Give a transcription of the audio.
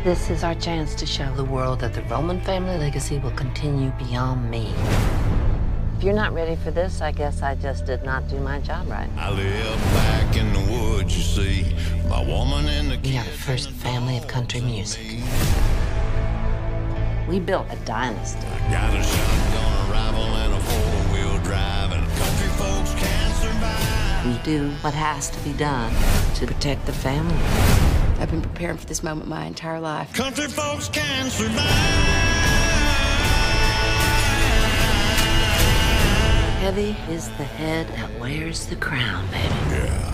This is our chance to show the world that the Roman family legacy will continue beyond me. If you're not ready for this, I guess I just did not do my job right. I live back in the woods, you see. My woman and the kids. We are the first family of country music. We built a dynasty. I got a shotgun, a rifle, and a four-wheel drive, and country folks can't survive. We do what has to be done to protect the family. I've been preparing for this moment my entire life. Country folks can survive. Heavy is the head that wears the crown, baby. Yeah.